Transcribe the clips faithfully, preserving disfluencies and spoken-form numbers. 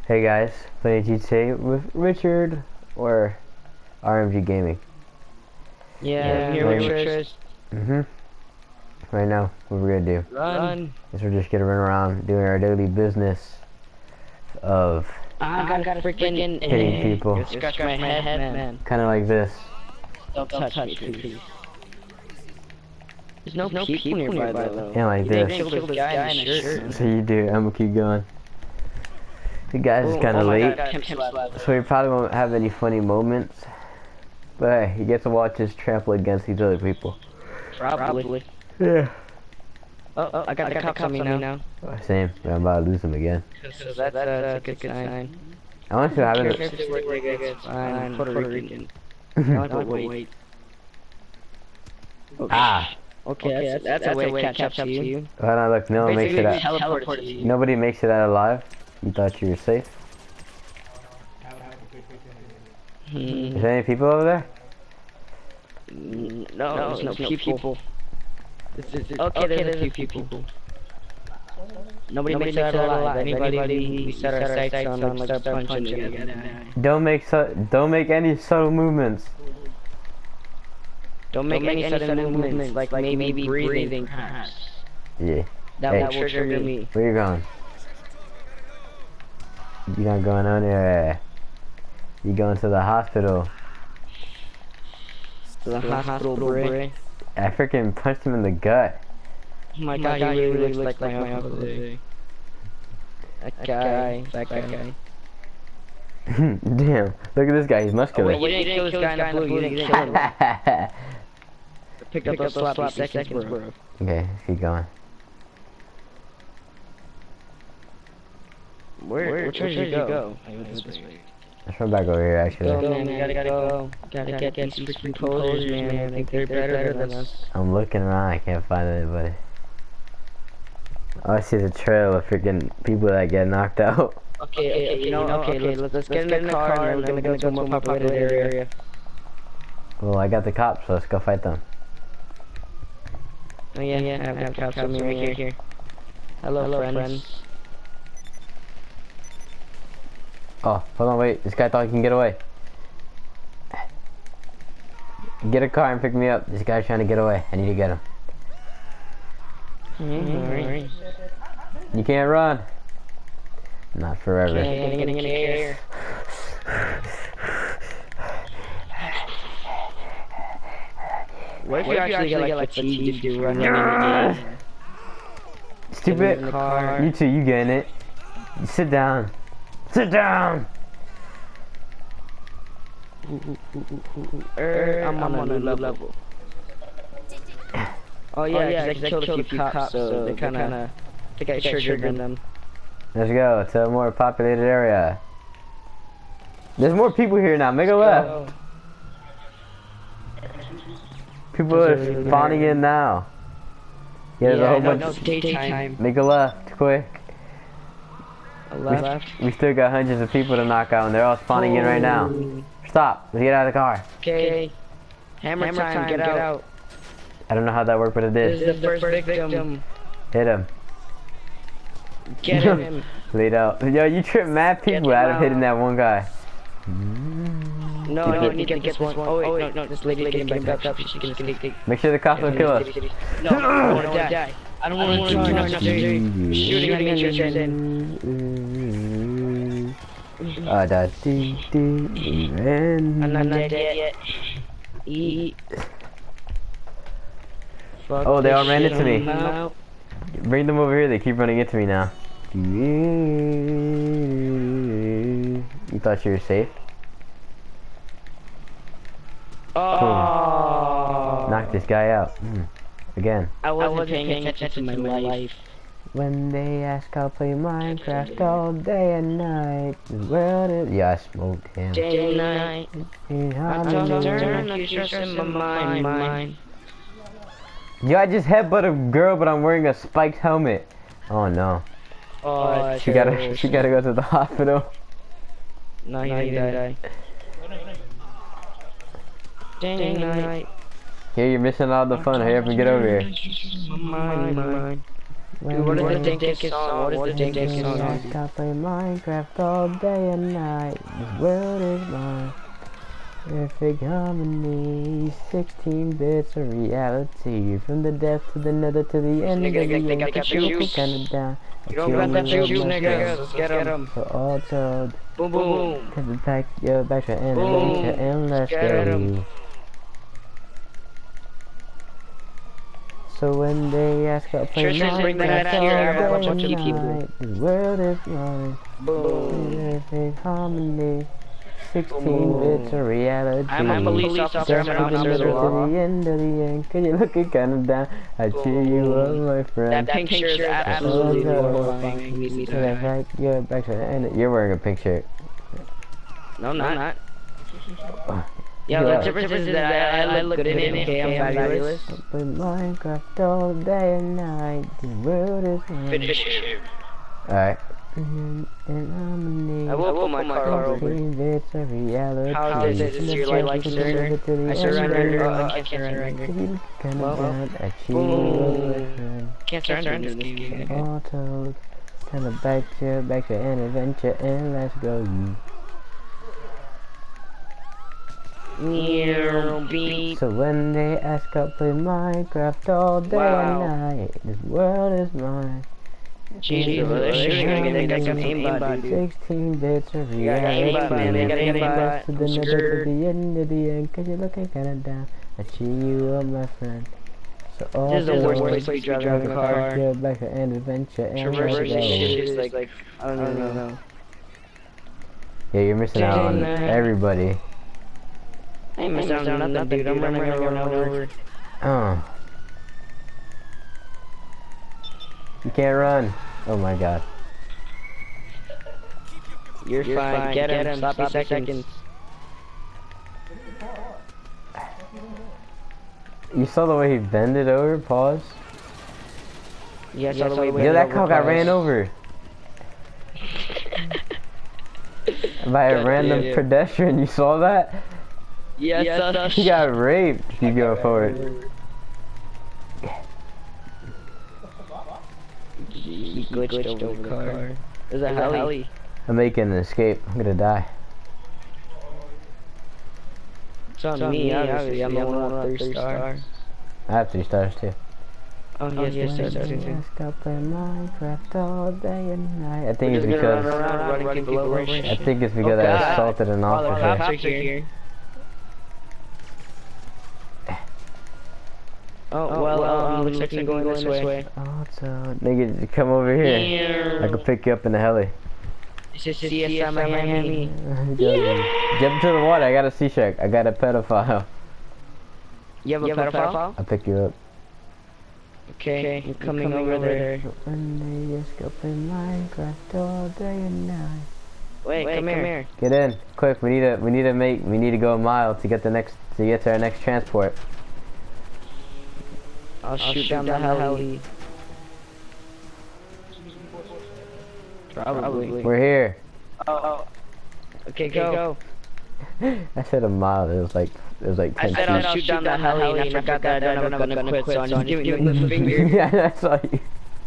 Hey guys, playing G T A with Richard or R M G Gaming. Yeah, Yeah, I'm here playing- with Trish. Mm-hmm. Right now, what we're gonna do Run. is we're just gonna run around doing our daily business of I got a freaking hitting people. You scratch my head, man. kind of like this. Don't touch me, please. There's no, no people nearby, though. Yeah, like You this. didn't kill this guy in a shirt, man. So you do. I'm gonna keep going. The guys is Oh, kind of oh my late, God, Pimp Slap. so he probably won't have any funny moments. But hey, he gets to watch us trample against these other people. Probably. Yeah. Oh, oh, I got, I got the cops on me now. now. Same. I'm about to lose him again. So that's, uh, that's a good, good sign. I want to have it. Fine, Puerto Rican. I want to wait. Okay. Ah. Okay, that's, that's, that's, that's a way to catch up to you. Hold on, look, no one makes it out. Teleported you. Nobody makes it out alive. You thought you were safe. Hmm. Is there any people over there? No, no, there's no people. people. Okay, okay, there's, there's a few people. people. Nobody, Nobody makes it out alive. Anybody, Anybody we set our sights on, on like, start punching again. Don't make su don't make any subtle movements. Don't make, Don't make any, any sudden, sudden movements, movements, like, like maybe, maybe breathing, breathing perhaps. Yeah. That, hey. that will trigger me. Where you going? You not going on there? You going to the hospital? To the, to the hospital, bro. I freaking punched him in the gut. Oh my god, god, he really, really looks like, like my uncle. That, that guy, that guy. guy. Damn, look at this guy, he's muscular. Oh, wait, you didn't kill this guy in the blue, you didn't kill him. Picked up those sloppy seconds, bro. Okay, let's keep going. Where, where, where should you go? Let's run back over here, actually. Go, man, we gotta, gotta go. Gotta, gotta get these freaking posers, man. I think they're better than us. I'm looking around, I can't find anybody. All I see is a trail of freaking people that get knocked out. Okay, okay, you know, okay, okay let's, let's get in the car and then we're gonna go to a more populated area. Well, I got the cops, so let's go fight them. Oh yeah, yeah, I have, I have the cops with me right here. here. Hello, Hello friends. friends. Oh, hold on, wait. This guy thought he can get away. Get a car and pick me up. This guy's trying to get away. I need to get him. Mm-hmm. Right. You can't run. Not forever. Okay, I'm gonna care. What if, what you, if actually you actually get like fatigue if you run in the game? Stupid. You too, you getting it. You sit down. Sit down! Ooh, ooh, ooh, ooh, ooh. Er, I'm, I'm on a new level. Oh yeah, oh, yeah, cause I killed, killed a few cops, cops so they kinda, kinda think I triggered them. Let's go to a more populated area. There's more people here now, make a left. People are spawning in now. Yeah, there's yeah, a whole no, bunch. No, it's daytime. Make a left, quick. Left. We, we still got hundreds of people to knock out and they're all spawning oh. in right now. Stop. Let's get out of the car. Okay. Hammer, Hammer time, time. Get, get out. out. I don't know how that worked, but it did. This is the first, first victim. victim. Hit him. Get him. Lead out. Yo, you tripped mad people out of hitting that one guy. No, I need, need to get this one. one. Oh, wait, no, no. This lady, lady getting back up. She can escape. Make sure the cops don't kill us. No, I don't want to die. I don't want to die. No, no, shooting at me, shooting. Ah, da dee dee. I'm not dead yet. Eat. Oh, they all ran into me. Bring them over here. They keep running into me now. You thought you were safe? Oh. Boom. Knock this guy out. Mm. Again. I wasn't, I wasn't paying, paying attention, attention to my life. When they ask, I'll play Minecraft all day and night. The world is... Yeah, I smoked him. Day and night. I'm turning a stress in my mind, mind. Yo, I just headbutt a girl, but I'm wearing a spiked helmet. Oh no. Oh, she gotta, she gotta go to the hospital. No, he didn't die. Day and night. Here, you're missing all the fun. Hurry up and get over here. Mine, mine. Dude, what is the dankest song? What is the dankest song? I stop playing Minecraft all day and night. This world is mine. Perfect harmony. sixteen bits of reality. From the depth to the nether to the end of the end. They got the juice. Kinda down. You don't got that juice, nigga. Let's get him. For all told. Boom, boom. To the back, your back to end adventure and let's go. So when they ask up for Minecraft all day and night, the world is mine. Perfect harmony. sixteen bits of reality. I'm a police officer, I'm an officer of the law. To the end of the end, cause you're looking kinda down. I cheer you up, my friend. That pink shirt is absolutely horrifying. To the back, your back to the end. You're wearing a pink shirt. No, I'm not. Yeah, the difference is that I, I look good in it, okay, I'm fabulous. Play Minecraft all day and night, the world is mine. Finish it. Alright. And harmony. I will pull my car over. Bits of reality. How is this? Is your life, sir? I surrender. Oh, I can't surrender. Well, boom. Can't surrender. All told. Time to back to, back to an adventure and let's go. So when they ask up play Minecraft all day Wow. and night, this world is mine. Jesus, they're shooting they got some aimbot, dude. sixteen bits of You got reality. aimbot, man, they got aimbot. To the nether, to the end of the end, cause you're looking kinda down. I cheer you up, my friend. So all This is the worst place to be driving a car. Go back to an adventure and Traversing let's go. shit is like, I don't even know. Yeah, you're missing out on everybody. I ain't missing out on nothing, dude. I'm running over and over. Oh. You can't run. Oh my god. You're, You're fine. fine. Get, Get him. Sloppy, Sloppy seconds. seconds. You saw the way he bended over? Pause. Yeah, I saw the way yeah, that car got ran over. By a random yeah, yeah. pedestrian. You saw that? Yeah, yeah I saw he got raped. You go forward. He glitched, glitched over, over the car. car. There's a heli. heli. I'm making an escape. I'm gonna die. It's on, it's on me, me, obviously. I'm the one with three stars. stars. I have three stars too. Oh, yes, yes, yes, yes, yes. Stop playing Minecraft all day and night. I think We're it's because run around, running running people over. I think it's because oh, I assaulted an officer. Oh, the cops are here. Oh, well, um, looks like I'm going, going this way. Oh, so nigga, come over here. Yeah. I can pick you up in the heli. It's just C S I Miami. Yeah. Jump into the water. I got a sea shark. I got a pedophile. You have a, you have pedophile? a pedophile? I'll pick you up. Okay, okay. I'm coming, coming over, over there. When they just go play Minecraft all day and night. Wait, Wait come, come here. here. Get in, quick. We need to. We need to make. We need to go a mile to get the next. To get to our next transport. I'll, I'll shoot, shoot down, down the heli. heli. Probably. We're here. Oh. oh. Okay, okay, go. go. I said a mile. It was like it was like ten I said I'll, I'll shoot down the heli, heli and I forgot that I don't have a gun to quit, so I'm just giving you the finger. Yeah, that's all you.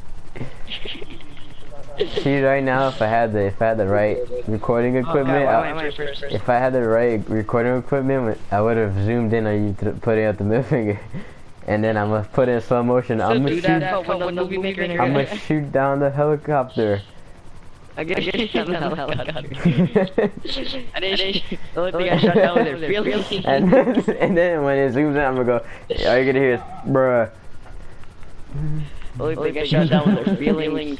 See, right now, if I had the if I had the right recording equipment, oh, I, if I had the right recording equipment, I would have zoomed in on you putting out the middle finger. And then I'm gonna put it in slow motion. So I'm gonna shoot. That, I'm gonna shoot down the helicopter. I get shot down the helicopter. I didn't. The only thing I shot down was their feelings. And then, and then when it zooms in, I'm gonna go. All you're gonna hear is, bruh. The only thing I shot down was their feelings.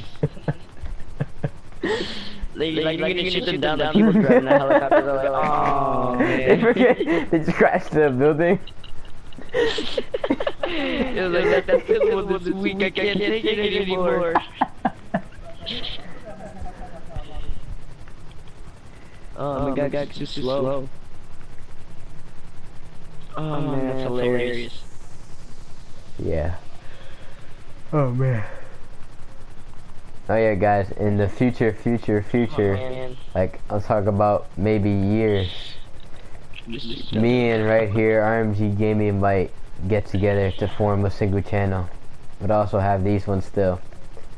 They, like, like, you're gonna shoot them down. The people driving the helicopter. They're like, oh man. They forget. They just crashed the building. It was like that, that film was this week, I can't take it anymore. Oh my god, it's too slow. Oh man, that's hilarious. Yeah. Oh man. Oh yeah, guys, in the future, future, future, oh, like, I'll talk about maybe years. Me and right here, R M G Gaming might get together to form a single channel. But also have these ones still.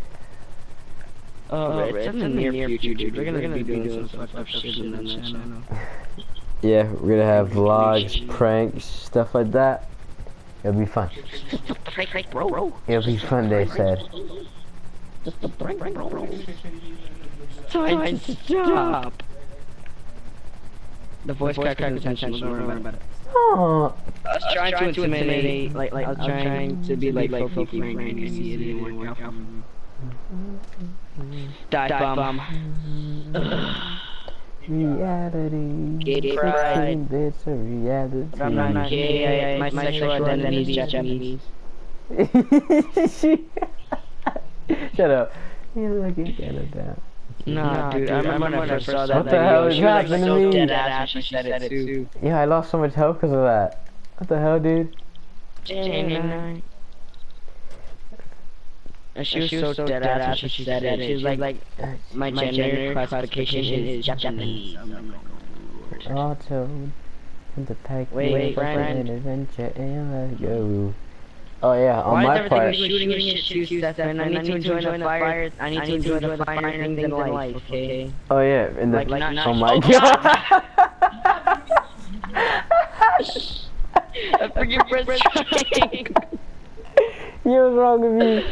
Oh, it's in the near future, dude. We're gonna, we're gonna be doing some fucked up shit on that channel. Yeah, we're gonna have vlogs, pranks, stuff like that. It'll be fun. Prank, prank, bro, bro. It'll be fun, they said. Just the prank, prank, bro, bro. Time to stop. The voice crack is intentional. Don't worry about it. Oh. I was trying, trying to intimidate, like, like, I was trying, trying to be like, like, Focus Frank, and you see it didn't work out. Die, Die bomb. Reality. Gay pride. It's a reality. But I'm not gay. My, my sexual identity is Japanese. Shut up. You're looking Canada. Nah, dude, I remember when I first saw that. What the hell is happening to me? Dead ass, she said it too. Yeah, I lost so much health because of that. What the hell, dude? And she was, she was so dead ass when she said it. She was like, like my, my gender classification is Japanese. Auto. The pack. Wait, wait, friend. Adventure and let's go. Oh yeah, on Why my is part. shooting and shit too, Stefan? I need to enjoy the fire. I need to enjoy the fire things in life, okay? Oh yeah, in the. Like, like, oh my god. I forget Brett's trying. You was wrong with me.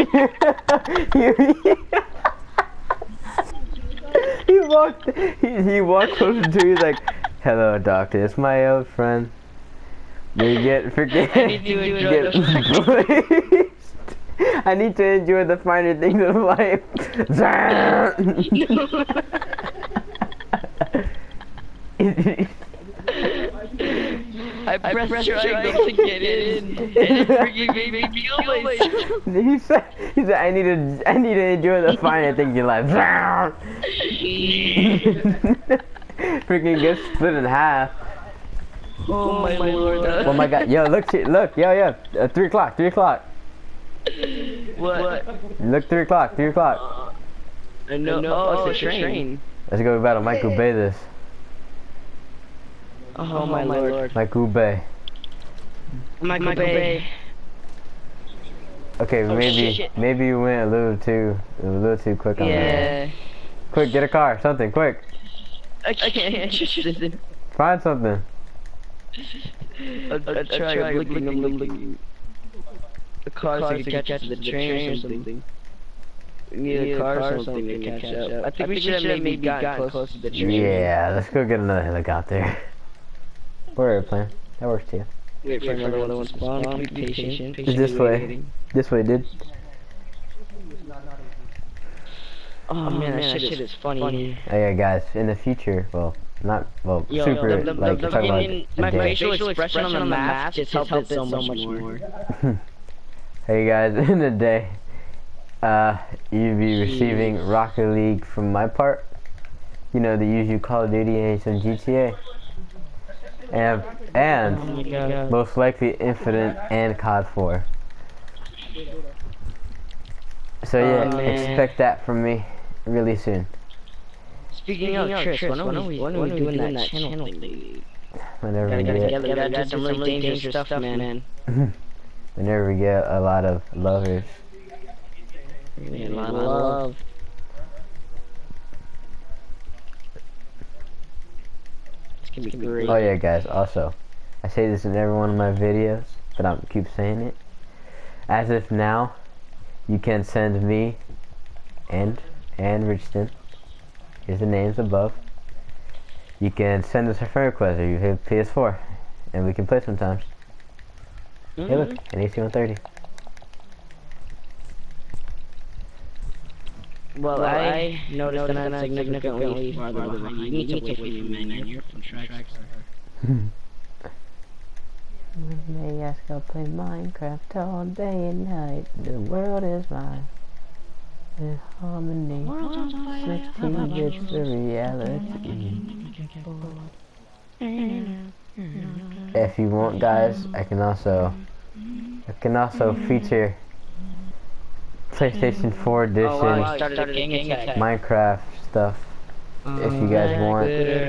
he walked. He, he walked closer to. He's like, "Hello, doctor. It's my old friend. You get forget. I need to enjoy the I need to enjoy the finer things of life." I pressed, pressed triangle to get in, and it freaking made me feel myself. He said, he said, I need to, I need to enjoy the finer things in life. Freaking get split in half. Oh my lord. Oh my god. Yo, look, look, yo, yo. Uh, three o'clock, three o'clock. What? Look, three o'clock, three o'clock. Uh, no, no, oh, it's a train. train. Let's go battle Michael Bay this. Oh, oh my lord. lord. Michael Bay. Michael, Michael Bay. Bay. Okay, Oh, maybe shit. maybe you went a little too a little too quick on Yeah. that. Quick, get a car, something, quick. I can't. Find something. I'll, I'll, I'll try, try looking, I'm looking. The car so you can catch the train or something. We need a car or something to catch up. I think we should have maybe gotten close to the train. Yeah, let's go get another helicopter. Or airplane. That works too. Wait for another one to spawn. Be patient. It's this way. This way, dude. Oh man, that shit is funny. Oh yeah, guys. In the future, well, not well, Yo, super the, the, like the, talking about in, the my day. facial expression on the map just helped it so much more. Hey guys, in the day, uh, you'll be receiving Jeez. Rocket League from my part. You know, the usual Call of Duty and some G T A. And, and oh most likely Infinite and C O D four. So yeah, oh, expect that from me really soon. Speaking of Trish, when are we, when are we doing that channel thing? Whenever we get, gotta do some really dangerous stuff, man. Whenever we get a lot of lovers. A lot of love. This can be great. Oh yeah, guys. Also, I say this in every one of my videos, but I keep saying it. As if now, you can send me and and Richton. Here's the names above. You can send us a friend request or you hit P S four, and we can play sometimes. Mm-hmm. Hey, look, an A C one thirty. Well, well, I noticed that I'm significantly farther behind. You need to wait for you, man. You're from tracks. When they ask, I'll play Minecraft all day and night. The world is mine. In harmony. sixteen bits the reality. If you want, guys, I can also I can also feature PlayStation four edition oh, wow, Minecraft stuff uh, if you guys want.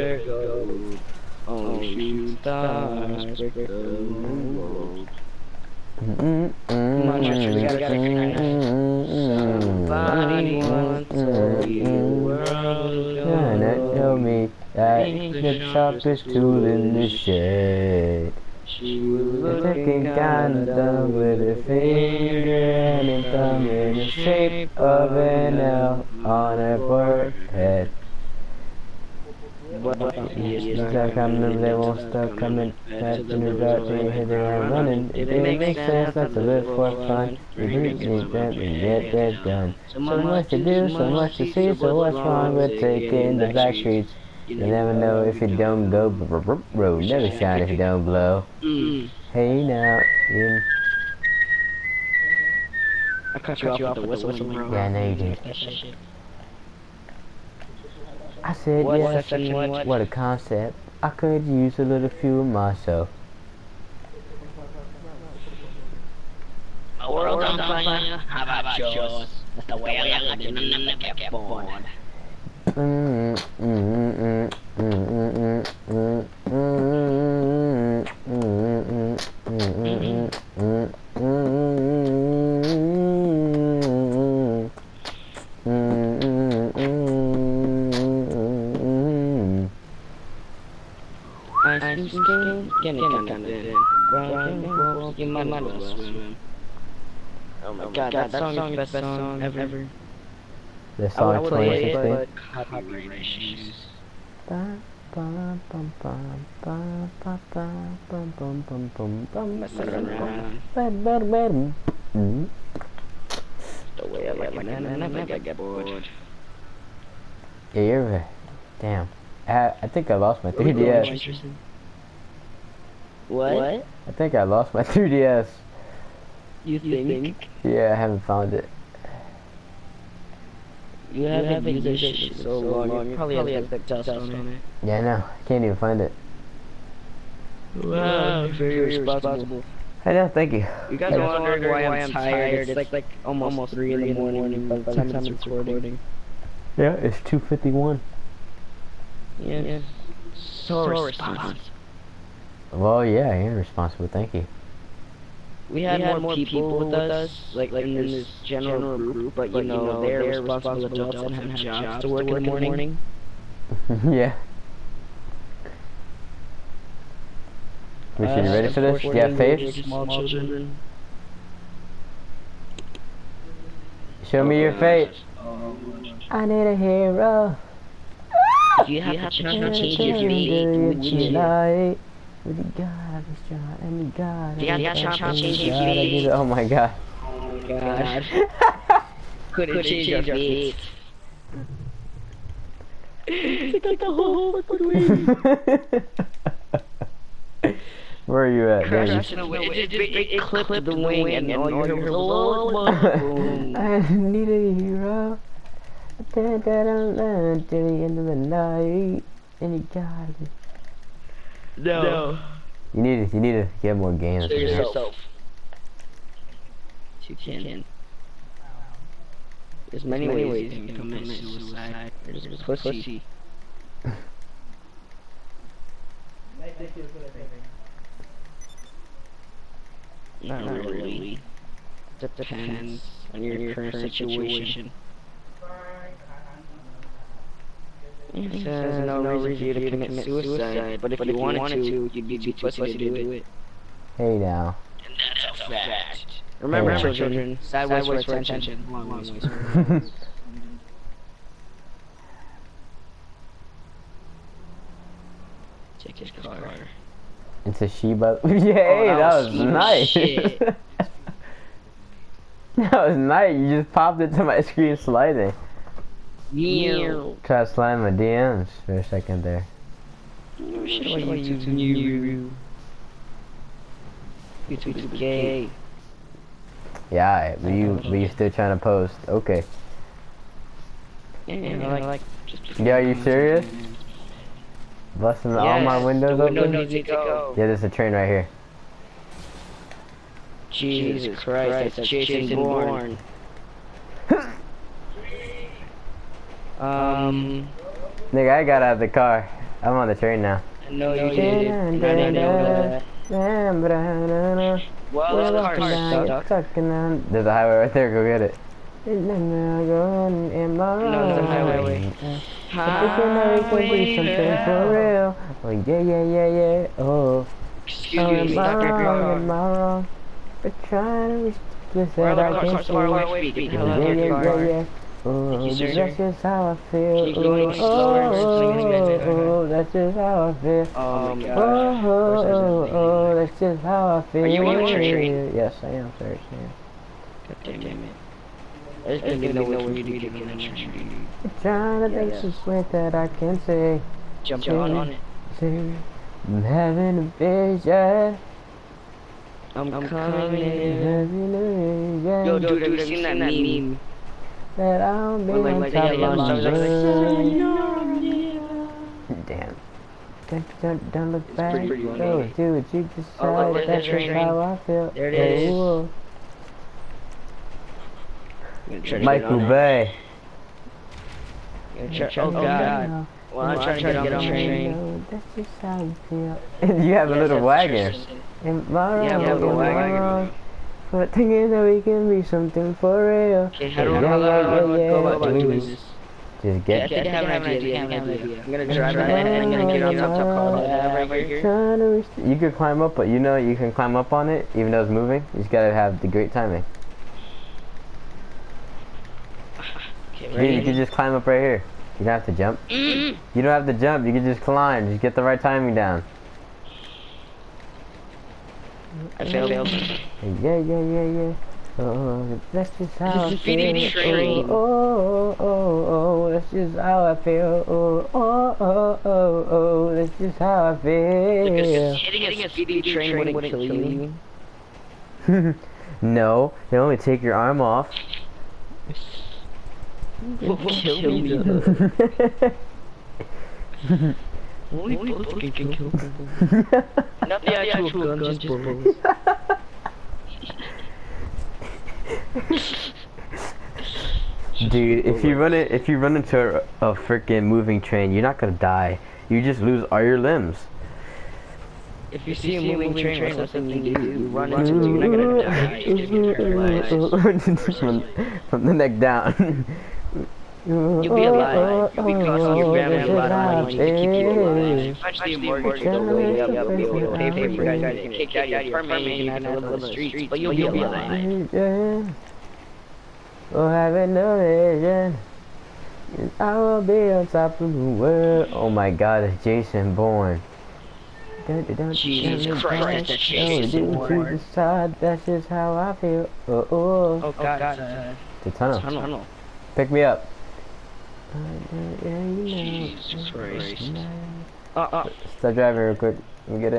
Oh, shoot stars, break the world. Mm-mm-mm. Come on, Chester, we gotta, we gotta, we gotta. Somebody once told you the world gonna tell me that the sharpest tool in the shed. She was Looking kinda dumb with her finger and her thumb in the shape of an L on her forehead. Stop coming, they won't stop coming. Fast to the dark, they hit it and running. It makes sense not to live for fun. You breathe, you them and get that done. So much to do, so much to see, so what's wrong with taking the back streets? You never know if you don't go, road never shine if you don't blow. Hey now, you... I cut you off with the whistle, bro. Yeah, I know you did. I said, What yes, section, what? what a concept. I could use a little fuel myself. My world's on fire, how about yours? That's the way I like it, and I never get bored. Mm, mm, mm, mm, mm, mm, mm, mm, mm, mm, I see skin, skin, skin, you might as well swim. Oh my god, that song is the best song ever. The song twenty sixteen. But copyright issues. Bum, bum, bum, bum, bum, bum, bum, bum, bum, bum, bum, bum. Messing around. Bum, bum, bum. Mm. The way I like it, man, I never get bored. Yeah, you're right. Damn. I, I think I lost my three D S. What? I think I lost my three D S. You think? Yeah, I haven't found it. You haven't used this shit so long, you probably have the dust on it. Yeah, I know. I can't even find it. Wow, very responsible. I know, thank you. You guys are wondering why I'm tired. It's like, like almost, almost three in the morning by the time it's recording. Yeah, it's two fifty-one. Yeah. yeah. So, so responsible. Well, yeah, I am responsible, thank you. We had, we had more people, people with us, like, like in this general, general group, but, but you know, they're, they're responsible adults and have jobs to work, to work in the morning. Yeah. We should be ready for this? Yeah, Faith? Small children. Show me your face. I need a hero. If you have, you have to change your fate, would you like? With the God of this job, and the God you have to change your fate. Oh my God. Oh my God. Couldn't change your fate. Take out the whole fucking wing. Where are you at, baby? It, it, it, it clipped the wing and all you heard was boom. I need a hero. I think that I'm learning till the end of the night. And you got it. No. no. You need to, you need to get more games. Show yourself. You can. There's many, many ways you can commit suicide. There's pussy. Not really. It depends on your, your current situation. It says no reason for you to commit suicide, but if you wanted to, you'd be too pussy to do it. Hey now. And that's a fact. Remember, hey, children, sideways for attention, long ways for Check his car. It's a Shiba. Yeah, hey, oh, that, that was, was nice. Shit. That was nice. You just popped it to my screen sliding. Yeah. Try to slide my D Ms for a second there. Oh, shit, what are you new? You too gay. Yeah, but you, but you still trying to post? Okay. Yeah, you know, like, just, just yeah, are you serious? Busting yes, all my windows the open? Window needs to go. Yeah, there's a train right here. Jesus, Jesus Christ, Christ, that's Jason, Jason Bourne. um... Nigga, I got out of the car. I'm on the train now. No, you didn't. I know that. Well, this car's stuck. There's a highway right there, go get it. And then I'm going in my No, it's a highway. Highway. Can be something for real. Oh yeah, yeah, yeah, yeah. Oh. Excuse Oh, me, am I stop your wrong? car. Am I wrong? For trying to reach the place Where are that the I cars? can't Cars see. far away. Get the hell Yeah, out of yeah, your yeah, car. yeah. Oh, Thank you, sir. that's just how I feel. Can you go any slower? Oh, oh, oh, that's just how I feel. Oh my Oh, gosh. oh, oh, oh, that's just how I feel. Are you on the train? Yes, I am, sir. Sam. God damn it. There's gonna be no way for me to get on the train. I'm trying to think some sweet that I can say. Jump on it. Say, I'm having a vision. I'm, I'm coming in. Having a vision. Yo, dude, have you seen that meme? That I'll be When, on like, top they of yell my stars world. Damn. Don't, don't, don't look back. pretty good. Go do what you decide. Oh, look, That's there's just the train. how I feel. There it is. Ooh. I'm gonna try to get Michael on it. Bay. I'm gonna try- Oh god. Well, I'm trying to get on the train. That's just how I feel. You have a little wagon. Am I wrong? Yeah, we have a Am I wagon. wrong? But thinking that we can be something for real. Okay, how do Yeah, I how do I yeah, yeah, go about yeah. doing this? Just Yeah, I get. think I have an idea. I have an idea. I'm gonna drive ahead and I'm gonna get on top of the car that I have right here. Trying to reach. You could climb up, but you know you can climb up on it even though it's moving. You just gotta have the great timing. Okay, Yeah, you can ready? just climb up right here. You don't have to jump. Mm. You don't have to jump. You can just climb. Just get the right timing down. I failed. Yeah, yeah, yeah, yeah. Oh, that's just how I This is feeding feel. the train. Oh, oh, oh, oh, that's just how I feel. Oh, oh, oh, oh, oh, that's just how I feel. Like hitting a speedy train wouldn't kill you. No, they only take your arm off. Will kill me though. Only bullets can kill people. Not the actual gun, just bullets. Dude, if you run it, if you run into a, a freaking moving train, you're not gonna die. You just lose all your limbs. If you see a moving train, what's something you do? You run into it, you're not gonna die. You just get paralyzed. from, from the neck down. You'll be alive. You'll be costing your family a lot of money to keep you alive. Eventually, your mortgage will go up. You'll be able to pay for you guys and kick out your apartment and you can live on the streets. But you'll be alive. Oh, having no vision. I will be on top of the world. Oh my God, it's Jason Bourne. Jesus Christ, that's Jason Bourne. That's just how I feel. Oh, oh. Oh God, The tunnel. tunnel. Pick me up. Jesus Christ. Uh, uh. Stop driving real quick. Let me get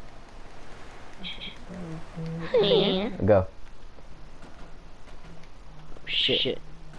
in. Go. Shit.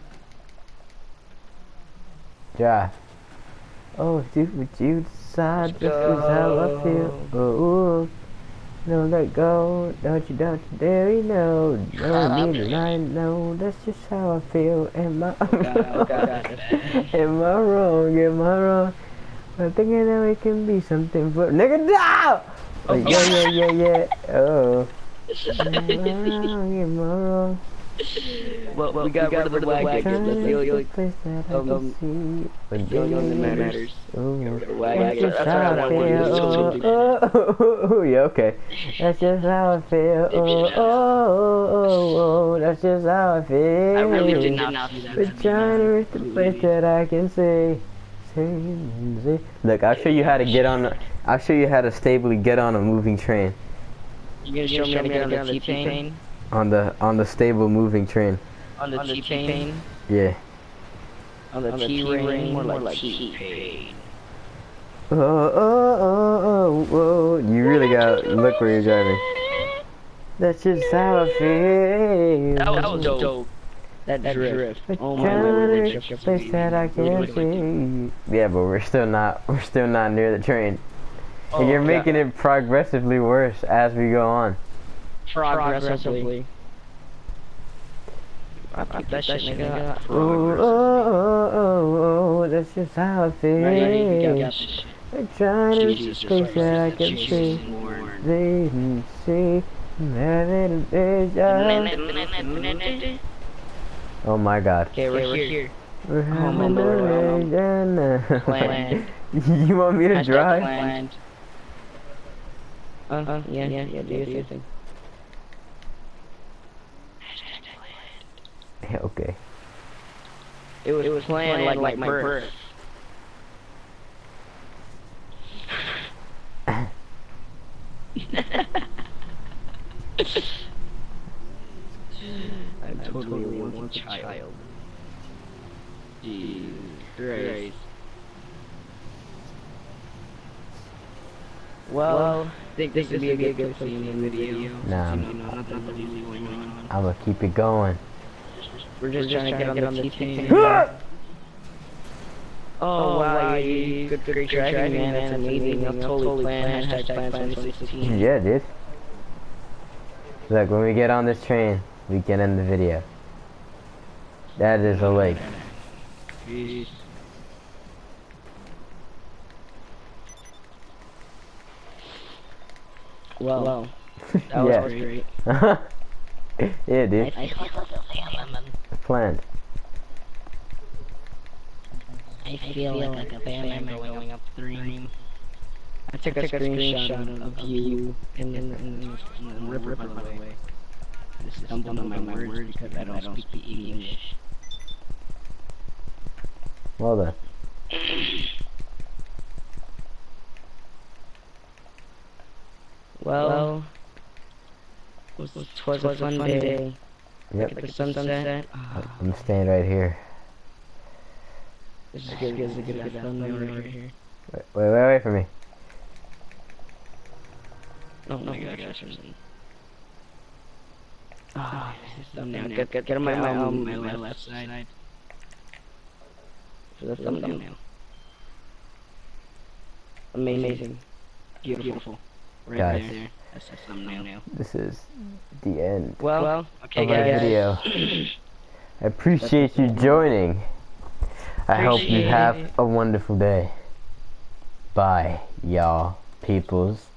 Drive. Oh, do what you decide. This is how I feel. Oh, no, let go. Don't you, don't you dare, you know. No need to lie, no. That's just how I feel. Am I wrong? Am I wrong? Am I wrong? I'm thinking that we can be something for nigga. No! Oh, yeah, yeah, yeah, yeah. Oh. Am I wrong? Am I wrong? Well, well, we got, we got rid of the wagon. That's the only place that I um, can see. But the only one that matters. Oh, The wagon. That's how I want to oh, oh, oh, oh, oh, yeah, okay. That's just how I feel. Oh, oh, oh, oh, oh, that's just how I feel. I really did not do that. We're trying to reach the place that I can see. See, see. Look, I'll show you how to get on. I'll show you how to stably get on a moving train. You gonna show me how to get on the T-Pain? On the on the stable moving train. On the T-Pain? Yeah. On the T-Ring? More like T-Pain. Oh, oh, oh, oh, oh. You really got look where you're driving. That's just how I feel. That was, that was dope. dope. That, that drift. drift. Oh my lord, that place that I can see. Yeah, but we're still not we're still not near the train. Oh, and you're God. making it progressively worse as we go on. Progressively. I keep that shit, nigga. Oh, oh, oh, oh, oh, that's just how I feel. I'm trying to reach the place that I can see. They can see. I'm having a vision. Oh my god. Okay, we're, we're here. We're Oh, having man, a we're, weekend. Planned. You want me to Hashtag drive? planned. Uh, uh, yeah, yeah, yeah, do your thing. Yeah, okay. It was, it was planned, planned like, like my birth. birth. I'm totally a wanted child. child. Jesus Christ. Well, well, I think this would be a good, good place in the video. Nah, you know, nothing really going on. I'm gonna keep it going. We're just, We're trying, just trying to get on the T-Pain. Oh, wow, you, you good, good, great driving, man. That's amazing. I'll totally plan. Hashtag plan twenty sixteen. Yeah, dude. Look, when we get on this train, we can end the video. That is a lake. Peace. Well, well, that yeah. was great. Yeah, dude. I feel like Planned. I feel like, like a band going up the stream. I took a, I took a screenshot of, of you in the, in the, in the, in the river, by the way. I just stumbled on my, my words, words because I don't, I don't speak English. Well then. Well, well it was, it was a fun day. day. Yep. Look at the sunset. I'm staying right here. This is good, this is a good, good thumbnail right here. Wait, wait, wait, wait for me. Oh my god, gosh, oh, this is thumbnail. Get, get, get on my, my, um, my, my left side. For the thumbnail. Amazing. Beautiful. Beautiful. Right guys, there. That's the thumbnail. This is the end well, well okay, of guys. our video. I appreciate you joining. I hope you have a wonderful day. Bye, y'all peoples.